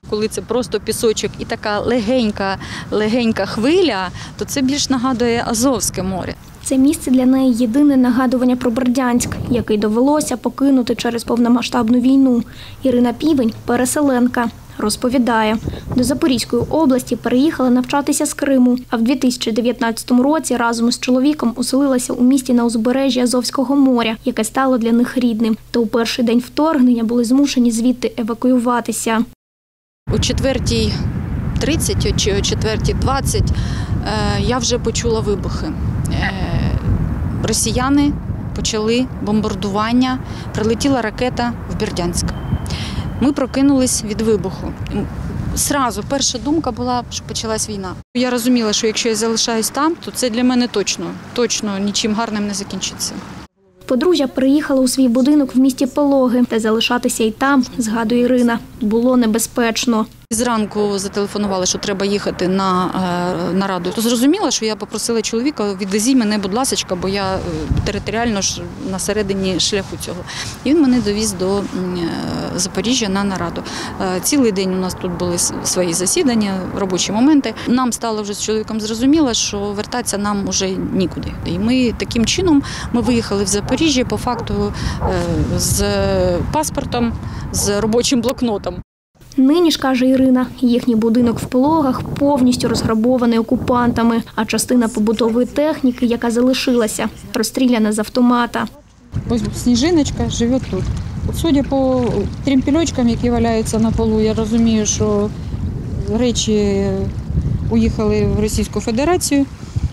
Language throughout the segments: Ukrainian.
Коли це просто пісочок і така легенька хвиля, то це більш нагадує Азовське море. Це місце для неї єдине нагадування про Бердянськ, який довелося покинути через повномасштабну війну. Ірина Півень – переселенка. Розповідає, до Запорізької області переїхала навчатися з Криму, а в 2019 році разом із чоловіком оселилася у місті на узбережжі Азовського моря, яке стало для них рідним. Та у перший день вторгнення були змушені звідти евакуюватися. О 4:30 чи о 4:20 я вже почула вибухи. Росіяни почали бомбардування, прилетіла ракета в Бердянськ. Ми прокинулись від вибуху. Зразу перша думка була, що почалась війна. Я розуміла, що якщо я залишаюсь там, то це для мене точно нічим гарним не закінчиться. Подружжя приїхала у свій будинок в місті Пологи, та залишатися й там, згадує Ірина, було небезпечно. Зранку зателефонували, що треба їхати на нараду. То зрозуміла, що я попросила чоловіка, відвезіть мене, будь ласка, бо я територіально ж на середині шляху цього. І він мене довіз до Запоріжжя на нараду. Цілий день у нас тут були свої засідання, робочі моменти. Нам стало вже з чоловіком зрозуміло, що вертатися нам вже нікуди. І ми таким чином виїхали в Запоріжжя по факту з паспортом, з робочим блокнотом. Нині ж, каже Ірина, їхній будинок в Пологах повністю розграбований окупантами, а частина побутової техніки, яка залишилася, розстріляна з автомата. Ось Сніжиночка живе тут. От судя по тремпельочкам, які валяються на полу, я розумію, що речі уїхали в Російську Федерацію.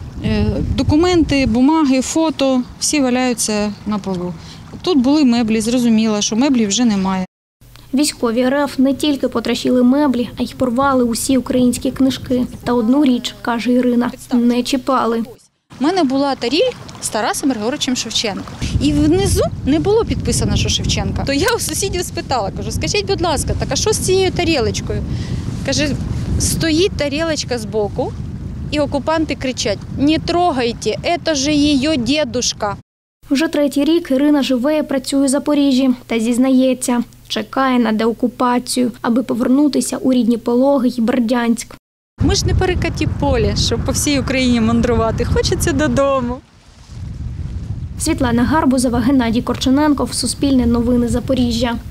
Документи, бумаги, фото – всі валяються на полу. Тут були меблі, зрозуміло, що меблів вже немає. Військові РФ не тільки потрощили меблі, а й порвали усі українські книжки. Та одну річ, каже Ірина, не чіпали. У мене була таріль з Тарасом Григоровичем Шевченком. І внизу не було підписано, що Шевченка. То я у сусідів спитала, кажу, скажіть, будь ласка, так а що з цією тарілочкою? Каже, стоїть тарілочка збоку, і окупанти кричать, не трогайте, це ж її дідушка. Вже третій рік Ірина живе і працює у Запоріжжі та зізнається, чекає на деокупацію, аби повернутися у рідні Пологи й Бердянськ. Ми ж не перекаті полі, щоб по всій Україні мандрувати. Хочеться додому. Світлана Гарбузова, Геннадій Корчененков, Суспільне новини Запоріжжя.